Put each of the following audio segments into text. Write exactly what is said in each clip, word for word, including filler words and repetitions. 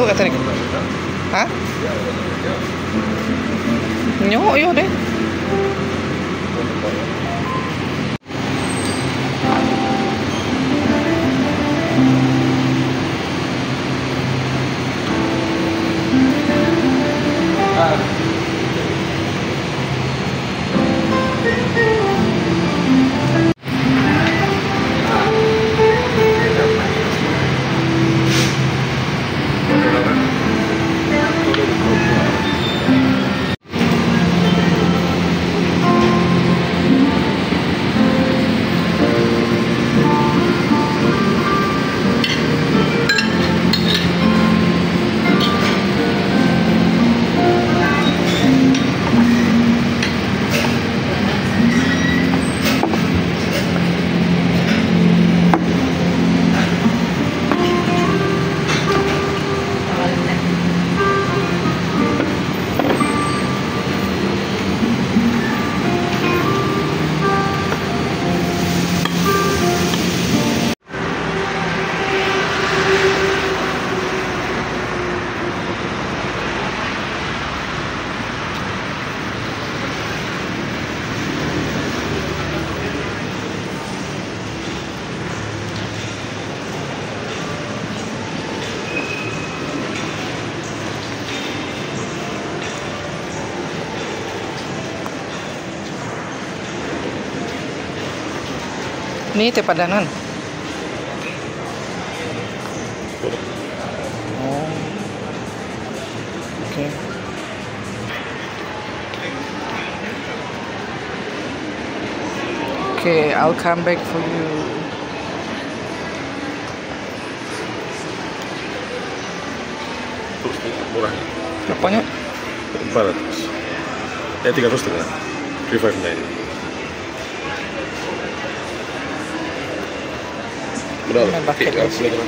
kata ni. Hah? Nyo, yo deh. Ini teh padanan. Oh. Okay. Okay, I'll come back for you. Murah. Berapanya? empat ratus. Eh tiga ratus setengah. three five nine. Benar. Oke, silakan.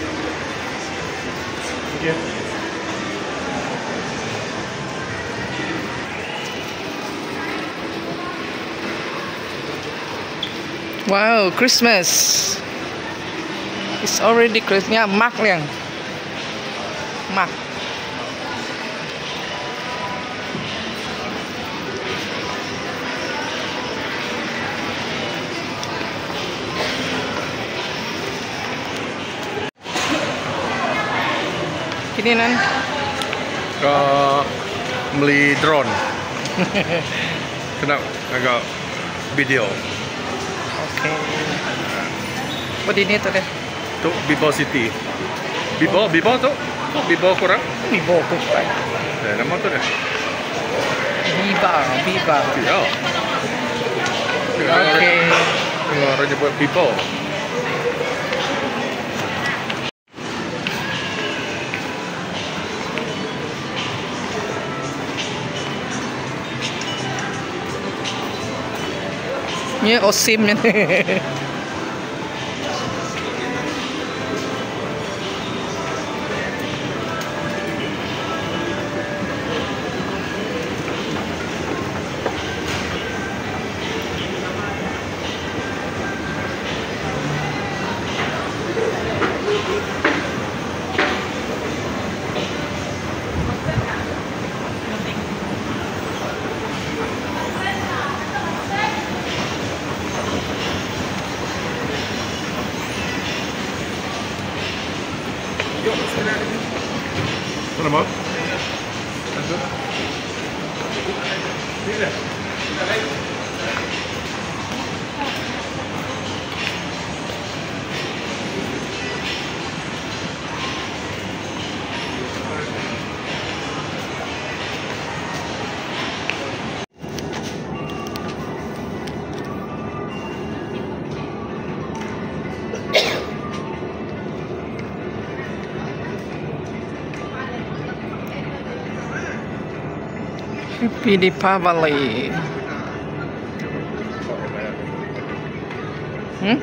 Oke. Wow, Christmas. It's already Christmas. Ya, mak liang. Mak. Kini nan Ke beli drone. Kena agak video. Oke. Apa di ini tuh deh? Tu Bibo City. Bibo, Bibo tu? Bibo kurang? Bibo tuh pak. Eh, nama tu deh. Biba, Biba. Ya. Oke. Orang nyebut Bibo. Ini osim nih. Mana mau? Happy Deepavali. Hmm?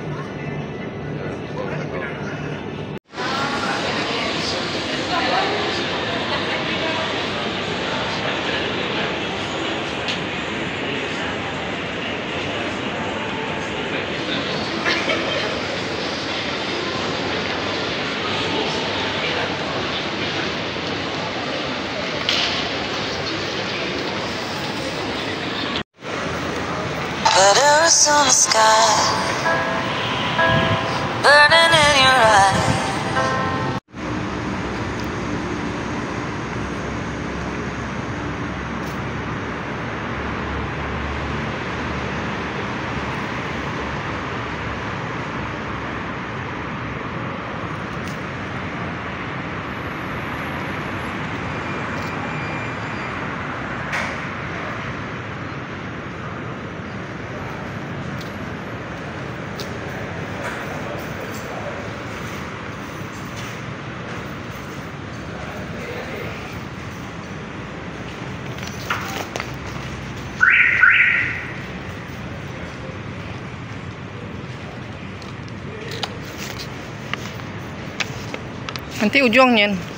stars on the sky, burning in your eyes. Nanti ujungnya